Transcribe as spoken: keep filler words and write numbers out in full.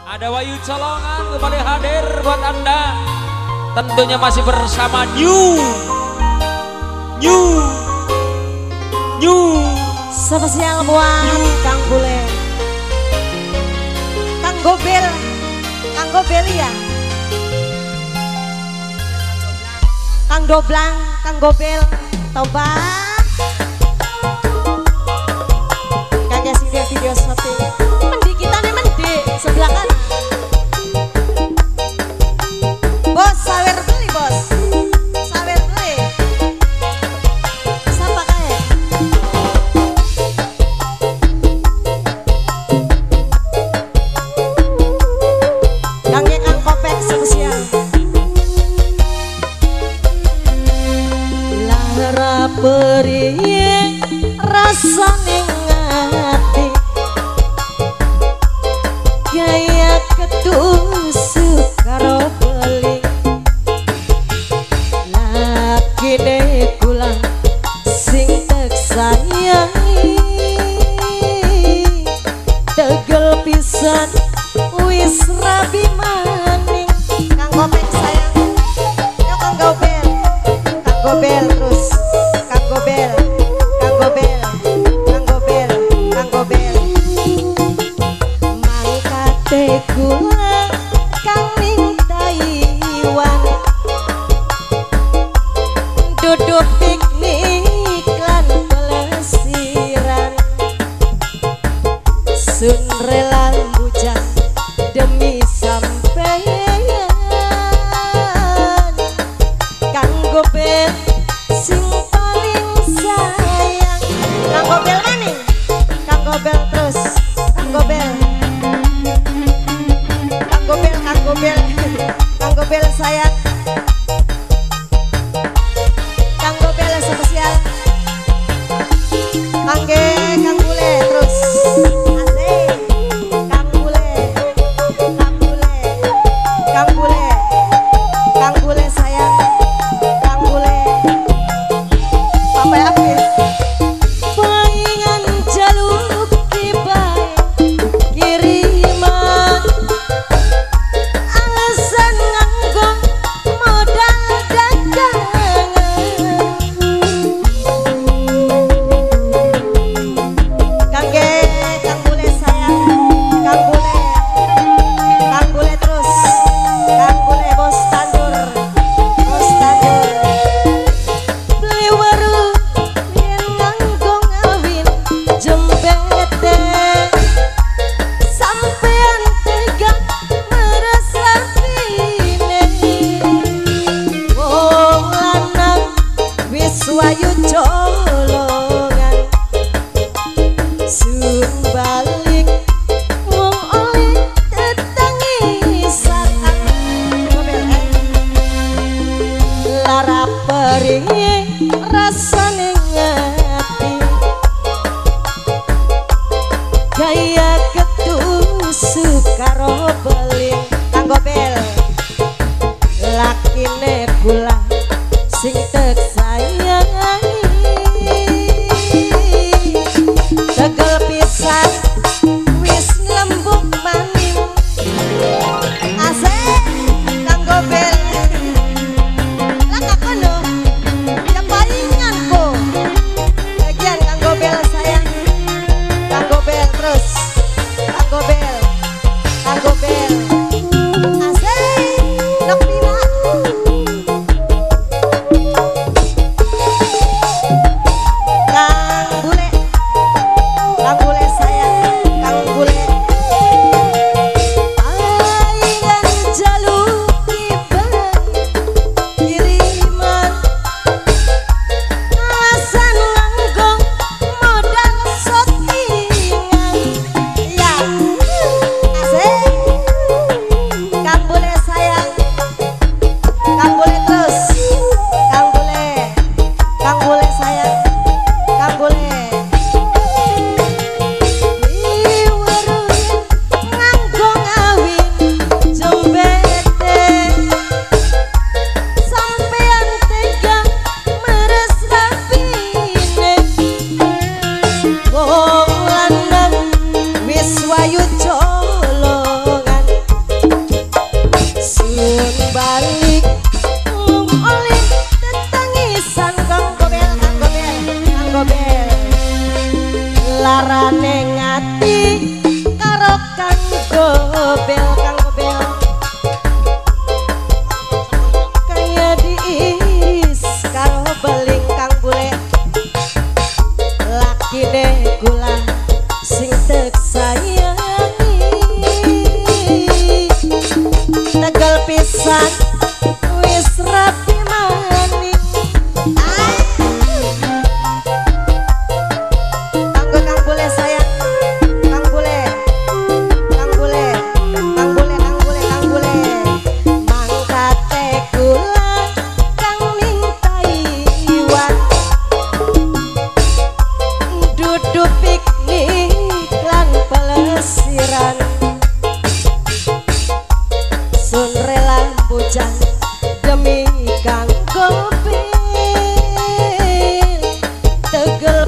Ada Wahyu Colongan kembali hadir buat Anda. Tentunya masih bersama New New New spesial buat Kang Bule, Kang Gobel, Kang Gobel ya, Kang Doblang, Kang Gobel, Tobat. Kakek sih dia video syuting. Mendi kita nih mendi sebelah kan. Bos sawer beli bos, sawer beli. Siapa kayak? Kangge Kang Kopek spesial. Lara periye rasane ngati, gaya ketusuk karo beli. Lakine kula sing tek sayangi, tegel pisan wis rabi maning. Kang Kopek sayang, yo Kang Gobel, Kang Gobel terus, Kang Gobel, Kang Gobel, Kang Gobel, Kang Gobel. Mangkate kula kang ning Taiwan, duduk piknik lan pelesiran, sun rela bujang demi sampeyan. Kang Gobel sing paling sayang. Kang Gobel maning, Kang Gobel terus, Kang Gobel, Kang Gobel, Kang Gobel, Kang Gobel sayang. Kang Gobel spesial. Kangge Kang Bule terus. Asik. Kang Bule, Kang Bule, Kang Bule, Kang Bule sayang. Kang Bule. Papa habis. Paingan jaluk kibai kiriman, alasan nganggo jan demi Kang Gobel tegel